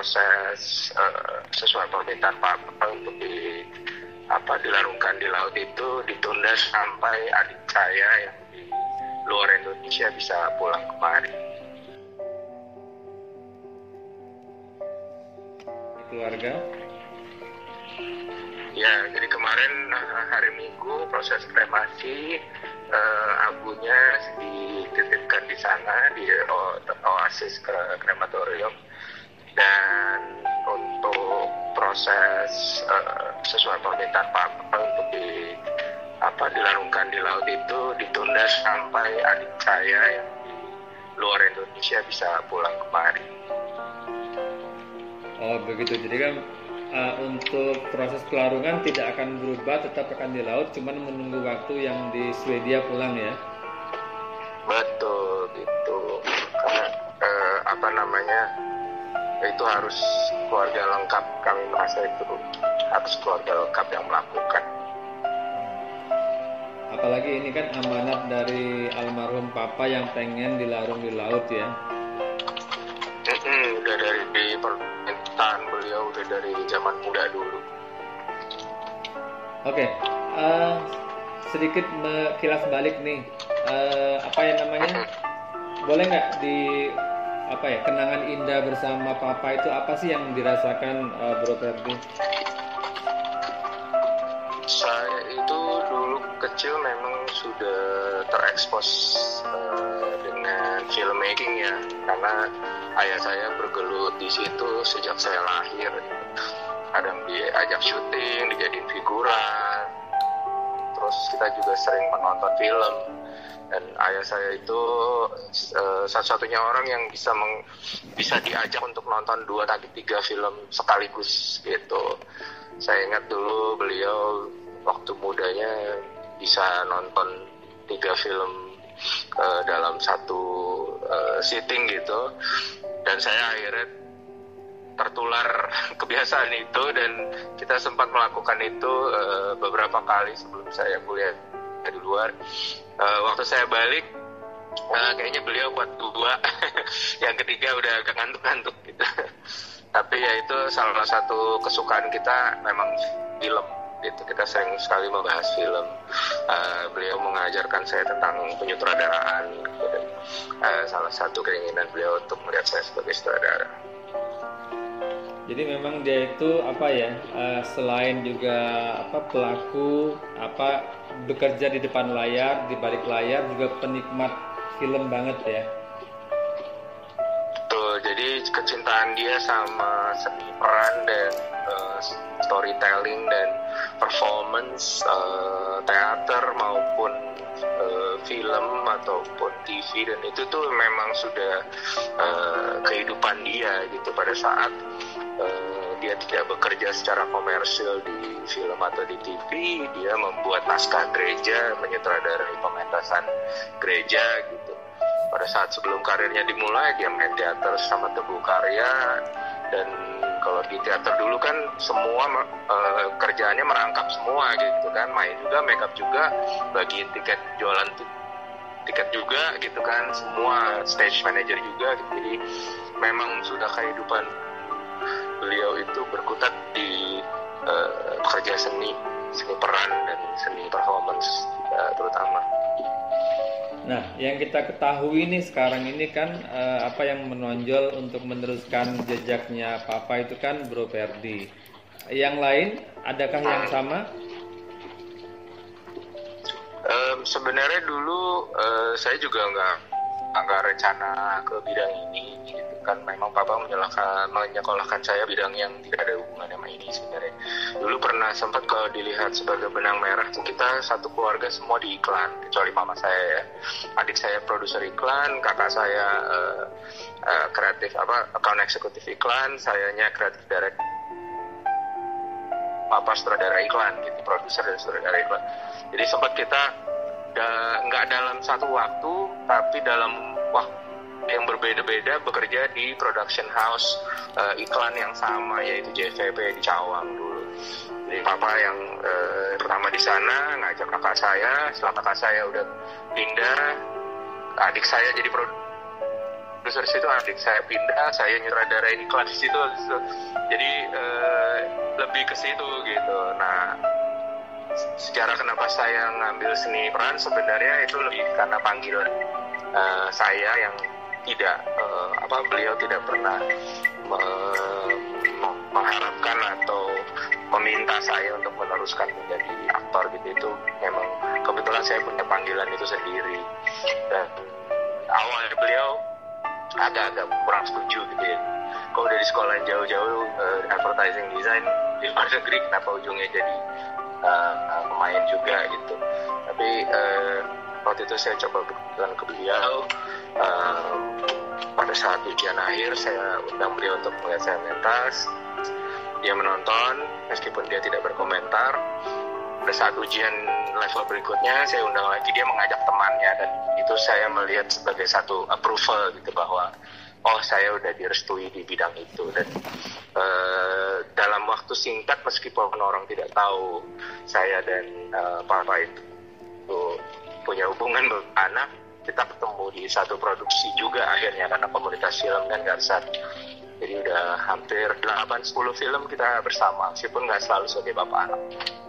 proses sesuai permintaan Papa untuk dilarungkan di laut itu ditunda sampai adik saya yang di luar Indonesia bisa pulang kemari. Keluarga? Ya, jadi kemarin hari Minggu proses kremasi, abunya dititipkan di sana di Oasis Krematorium, dan untuk proses sesuai permintaan Papa untuk dilarungkan di laut itu ditunda sampai adik saya yang di luar Indonesia bisa pulang kemari. Oh begitu, jadi kan untuk proses pelarungan tidak akan berubah, tetap akan di laut, cuman menunggu waktu yang di Swedia pulang ya? Betul, gitu. Karena itu harus keluarga lengkap, kami merasa itu harus keluarga lengkap yang melakukan. Apalagi ini kan amanat dari almarhum Papa yang pengen dilarung di laut ya? Udah dari permintaan beliau, udah dari zaman muda dulu. Oke, sedikit kilas balik nih, boleh nggak kenangan indah bersama Papa itu apa sih yang dirasakan Bro Ferdi? Saya itu dulu kecil memang sudah terekspos dengan filmmaking ya, karena ayah saya bergelut di situ sejak saya lahir. Kadang diajak syuting, dijadiin figuran, terus kita juga sering menonton film. Dan ayah saya itu satu-satunya orang yang bisa diajak untuk nonton 2-3 film sekaligus gitu. Saya ingat dulu beliau waktu mudanya bisa nonton 3 film dalam satu sitting gitu, dan saya akhirnya tertular kebiasaan itu, dan kita sempat melakukan itu beberapa kali sebelum saya kuliah di luar. Waktu saya balik, kayaknya beliau buat 2 yang ketiga udah agak ngantuk-ngantuk gitu. Tapi ya itu salah satu kesukaan kita memang film gitu. Kita sering sekali membahas film. Beliau mengajarkan saya tentang penyutradaraan gitu. Salah satu keinginan beliau untuk melihat saya sebagai sutradara. Jadi memang dia itu selain juga pelaku bekerja di depan layar, di balik layar, juga penikmat film banget ya. Betul, jadi kecintaan dia sama seni peran dan storytelling dan performance teater maupun film ataupun TV, dan itu tuh memang sudah kehidupan dia gitu. Pada saat dia tidak bekerja secara komersil di film atau di TV, dia membuat naskah gereja, menyutradarai pementasan gereja gitu. Pada saat sebelum karirnya dimulai, dia main teater sama Teguh Karya, dan kalau di teater dulu kan semua kerjaannya merangkap semua gitu kan, main juga, makeup juga, bagiin tiket, jualan tiket juga gitu kan, semua stage manager juga gitu. Jadi memang sudah kehidupan beliau itu berkutat di pekerja seni peran dan seni performance terutama. Nah, yang kita ketahui nih sekarang ini kan yang menonjol untuk meneruskan jejaknya Papa itu kan Bro Ferdi. Yang lain, adakah yang sama? Sebenarnya dulu saya juga nggak rencana ke bidang ini gitu kan. Memang Papa menyekolahkan saya bidang yang tidak ada hubungan sama ini sebenarnya. Dulu pernah sempat kalau dilihat sebagai benang merah, kita satu keluarga semua di iklan kecuali mama saya ya. Adik saya produser iklan, kakak saya kreatif account eksekutif iklan, sayanya kreatif director, Papa sutradara iklan gitu, produser dan sutradara iklan. Jadi sempat kita nggak dalam satu waktu, tapi dalam waktu yang berbeda-beda bekerja di production house iklan yang sama, yaitu JVP di Cawang dulu. Jadi Papa yang pertama di sana ngajak kakak saya, setelah kakak saya udah pindah, adik saya jadi produser situ adik saya pindah, saya nyutradarai iklan di situ. Jadi lebih ke situ gitu. Nah, secara kenapa saya ngambil seni peran sebenarnya itu lebih karena panggilan saya yang tidak beliau tidak pernah mengharapkan atau meminta saya untuk meneruskan menjadi aktor gitu. Itu memang kebetulan saya punya panggilan itu sendiri, dan awalnya beliau agak kurang setuju gitu ya. Kok udah di sekolah jauh-jauh advertising design di luar negeri, kenapa ujungnya jadi pemain juga gitu. Tapi waktu itu saya coba buktikan ke beliau. Pada saat ujian akhir saya undang beliau untuk melihat saya mentas. Dia menonton meskipun dia tidak berkomentar. Pada saat ujian level berikutnya saya undang lagi, dia mengajak temannya, dan itu saya melihat sebagai satu approval gitu, bahwa oh saya udah direstui di bidang itu. Dan dalam waktu singkat, meskipun orang tidak tahu saya dan Papa itu punya hubungan beranak, kita ketemu di satu produksi juga akhirnya, karena komunitas film kan Garsat. Jadi udah hampir 8-10 film kita bersama, meskipun nggak selalu sebagai bapak anak.